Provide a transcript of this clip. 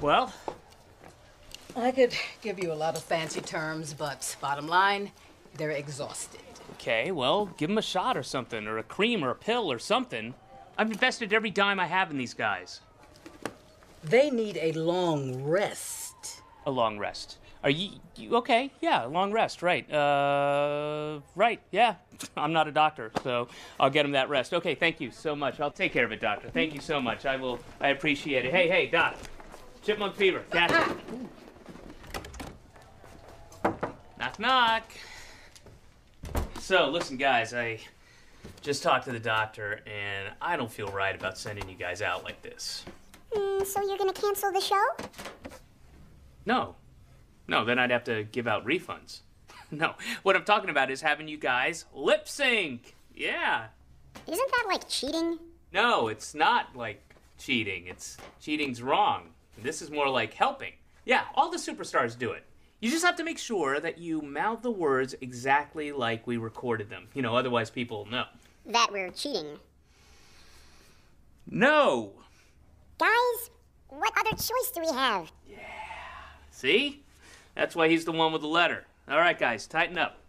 Well? I could give you a lot of fancy terms, but bottom line, they're exhausted. Okay, well, give them a shot or something, or a cream or a pill or something. I've invested every dime I have in these guys. They need a long rest. A long rest. Are you okay? Yeah, a long rest, right. Right, yeah. I'm not a doctor, so I'll get him that rest. Okay, thank you so much. I'll take care of it, doctor. Thank you so much. I appreciate it. Hey, doc. Chipmunk fever. Catch it. Knock, knock. So, listen, guys, I just talked to the doctor, and I don't feel right about sending you guys out like this. So you're gonna cancel the show? No, then I'd have to give out refunds. No, what I'm talking about is having you guys lip sync. Yeah. Isn't that like cheating? No, it's not like cheating. Cheating's wrong. This is more like helping. Yeah, all the superstars do it. You just have to make sure that you mouth the words exactly like we recorded them. Otherwise people will know. That we're cheating. No! Guys, what other choice do we have? Yeah. See? That's why he's the one with the letter. All right, guys, tighten up.